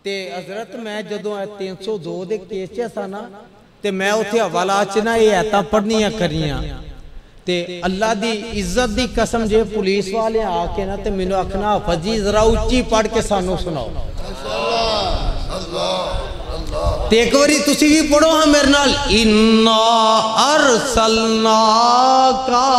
تے حضرت میں جدوں 302 دے کیس چ سا نا تے میں اتھے حوالات چ نا یہ ایتاں پڑھنیاں کریاں تے اللہ دی عزت دی قسم جے پولیس والے آ کے نا تے مینوں آکھنا حافظ جی ذرا اونچی پڑھ کے سانوں سناؤ تے ایک واری تسی بھی پڑھو ہاں میرے نال انا ارسلناکا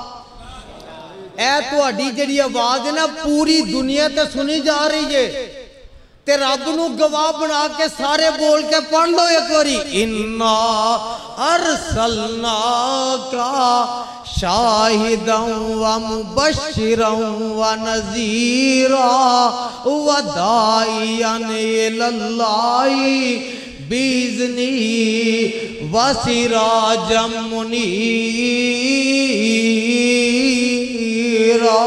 اے تہاڈی جڑی آواز ہے نا پوری دنیا تے سنی جا رہی ہے تے رب نو گواہ بنا کے سارے بول کے پڑھ لو ایک واری انا ارسلناکا شاہدا و مبشرا و نذیرا و داعیا الی اللہ بِإِذْنِهِ وَسِرَاجًا مُنِيرًا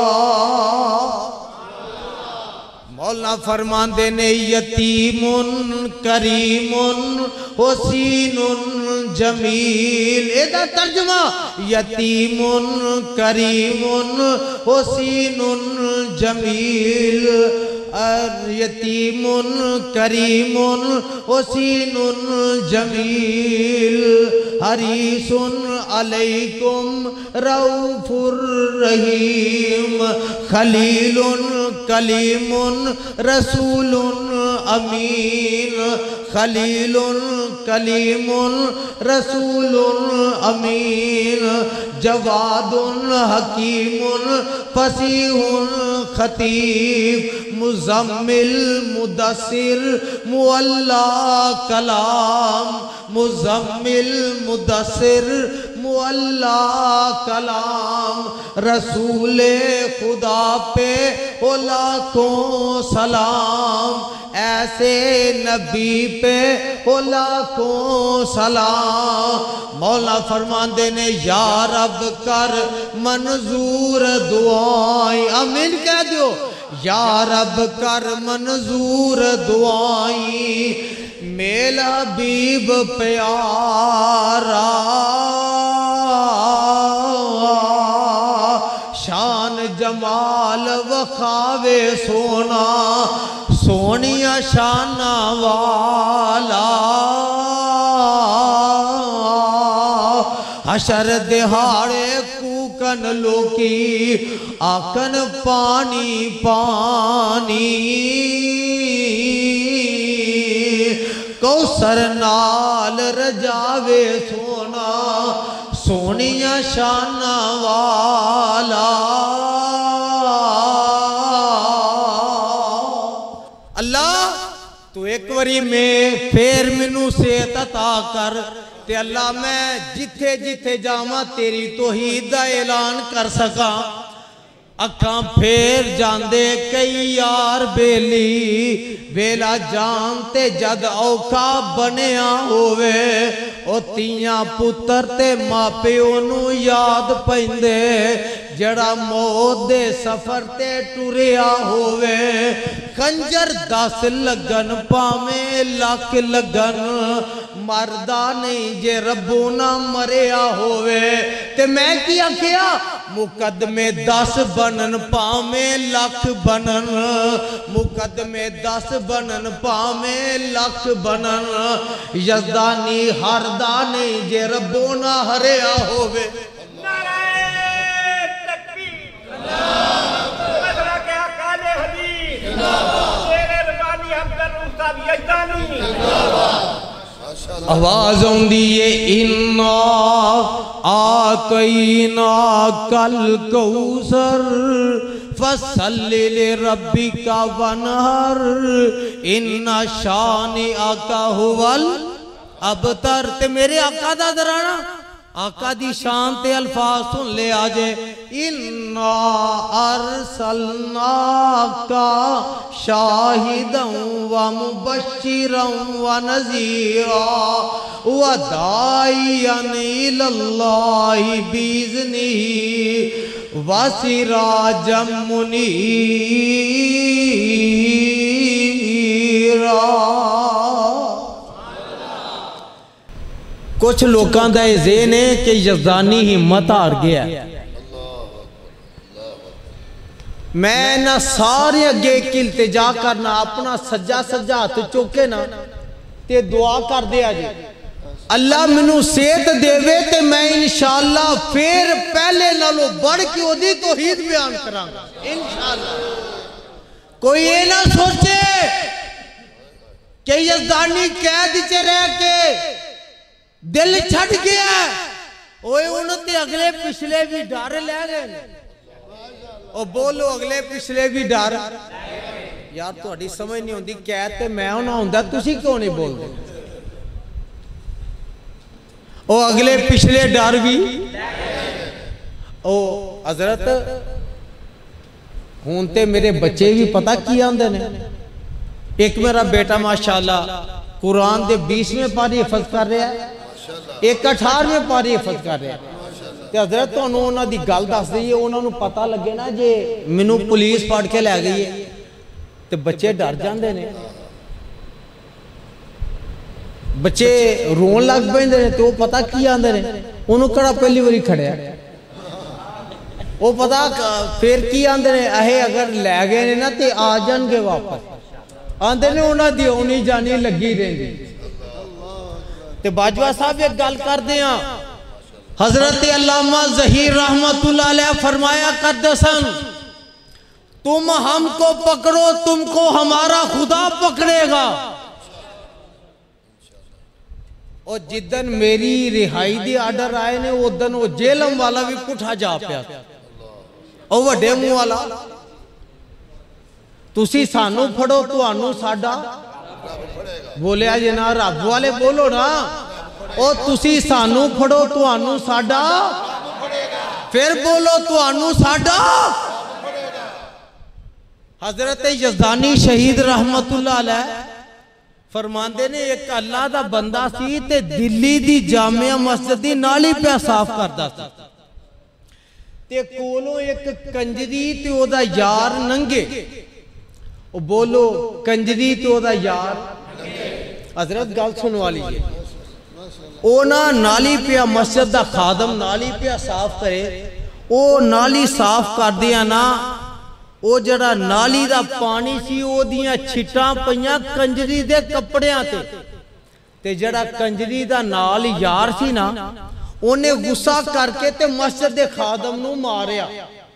مولا فرماندے نے یتیم کریم حسین جمیل ایدہ ترجمہ یتیم کریم حسین جمیل یتیم کریم حسین جمیل حریص علیکم رؤوف الرحیم خلیل کلیم رسول امین خلیل کلیم رسول امین جواد حکیم فصیح خطیب مزمل مدثر مولا کلام مزمل مدثر مولا کلام رسول خدا پہ لاکھوں سلام ایسے نبی پہ لاکھوں سلام مولا فرماندے نے یا رب کر منظور دعائیں آمین کہہ دیو یا رب کر منظور دعائیں میلا حبیب پیارا شان جمال وخاوے سونا سونیا شانہ والا حشر دہاڑے کوکن لوکی آکن پانی پانی کوثر نال رجاوے سونا سونیا شانہ والا اللہ تو ایک واری میں پھر منو صحت عطا کر تے اللہ میں جتھے جتھے جاواں تیری توحید دا اعلان کر سکاں اکھاں پھر جاندے کئی یار بیلی ویلا جانتے جد اوکھا بنیا ہوئے او تیاں پتر تے ماپے انہوں یاد پہندے جڑا موت دے سفر تے ٹوریا ہوئے خنجر 10 لگن پامیں لک لگن مردہ نہیں جے ربو نہ مریا ہوئے تے میں کیا کیا مقدمے 10 بنن پامیں لک بنن مقدمے 10 بنن پامیں لک بنن یزدانی ہردہ نہیں جے ربو نہ ہریا ہوئے آواز ہوں دیئے اِنَّا آتَيْنَاكَ الْكَوْثَرَ فَصَلِّ لِرَبِّكَ وَانْحَرْ إِنَّ شَانِئَكَ هُوَ الْأَبْتَرُ تے میرے آقا دا درانا آقا دی شان تے الفاظ سن لے آجے اِنَّا أَرْسَلْنَاكَ شَاهِدًا وَمُبَشِّرًا وَنَذِيرًا وَدَاعِيًا إِلَى اللَّهِ بِإِذْنِهِ وَسِرَاجًا مُنِيرًا کچھ لوکاں دا ذہن ہے کہ یزدانی ہمت ہار گیا میں نہ سارے اگے ایک التجا کرنا اپنا سجا سجا ہاتھ چوکے نا تے دعا کر دیا جی اللہ منو صحت دے وے تے میں انشاءاللہ پھر پہلے نالوں بڑھ کے او دی توحید بیان کراں گا انشاءاللہ۔ کوئی یہ نہ سوچے کہ یزدانی قید چ رہ کے دل چھٹ گیا اوے انہوں تے اگلے پچھلے بھی ڈر لے گئے او بولو اگلے پچھلے بھی ڈر یار تہاڈی سمجھ نہیں ہوندی قید تے میں ہونا ہوندا تسی کیوں نہیں بول دے او اگلے پچھلے ڈر بھی او حضرت ہون تے میرے بچے بھی پتہ کی آندے نے ایک میرا بیٹا ماشاءاللہ قرآن دے 20ویں پاری حفظ کر رہا ہے ایک 18ویں پاری حفظ کر رہا ہے تے حضرت تو انہوں دی گل دس دی ہے انہوں پتہ لگے نا جے منو پولیس پڑھ کے لے گئی ہے تے بچے ڈر جاندے نے بچے رون لگ پہندے نے تو پتہ کی آندے نے انہوں کڑا پہلی وری کھڑے ہیں وہ پتہ پھر کی آندے نے اہے اگر لے گئے نے نا تے آ جان گے واپس آندے نے انہوں دی اونی جانی لگی رہیں گی تے باجوہ صاحب ایک گل کر دیا حضرت علامہ ظہیر رحمت اللہ علیہ فرمایا قدسن تم ہم کو پکڑو تم کو ہمارا خدا پکڑے گا اور جدن میری رہائی دی آرڈر آئے نے وہ دن وہ جیلم والا بھی پٹھا جا پیا اور وہ ڈیمو والا تسی سانو پھڑو تو آنو ساڑا بولے آج نا رب والے بولو نا اور تسی سانو پھڑو تو آنو ساڑا پھر بولو تو آنو ساڑا حضرت یزدانی شہید رحمت اللہ علیہ فرماندے نے ایک اللہ دا بندہ سی تے دلی دی جامعہ مسجد دی نالی پہ صاف کردا سی تے کولوں ایک کنجری تے او دا یار ننگے او بولو کنجری تے او دا یار حضرت گل سنوا لیجئے او نا نالی پہ مسجد دا خادم نالی پہ صاف کرے او نالی صاف کر دیا نا او جڑا نالی دا پانی سی او دیاں چھٹاں پہیاں کنجری دے کپڑیاں تے جڑا کنجری دا نال یار سی نا انہیں غصہ کر کے تے مسجد خادم نو ماریا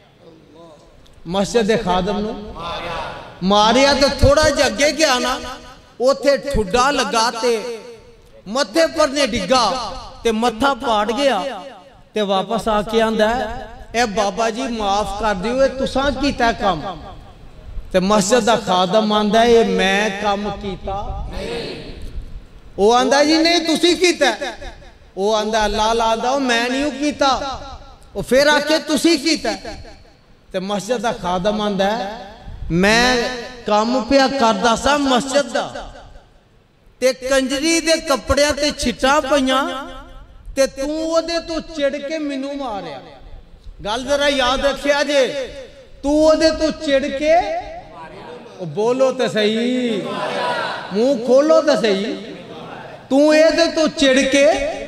مسجد خادم نو ماریا تے تھوڑا جگے گیا نا او تھے ٹھڈا لگا تے متھے پر نے ڈگا تے متھا پاڑ گیا تے واپس آ کے آندہ ہے اے بابا جی معاف کر دیوئے تساں کیتا کام تے مسجد دا خادم آندہ ہے میں کام کیتا وہ آندہ جی نہیں تسی کیتا وہ آندہ اللہ لاندہ ہو میں نہیں کیتا وہ پھر آکے تسی کیتا تے مسجد دا خادم آندہ ہے میں کام پہ کردہ سا مسجد دا تے کنجری دے کپڑیاں تے چھٹا پہیاں تے تو وہ دے تو چڑ کے منو ماریا گل ذرا یاد رکھے آجے تو وہ دے تو چڑ کے بولو تے صحیح منہ کھولو تے صحیح تو یہ دے تو چڑ کے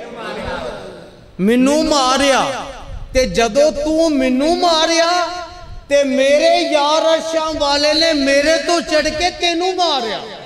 منو ماریا تے جدو تو منو ماریا تے میرے یار شام والے نے میرے تو چڑ کے تینوں ماریا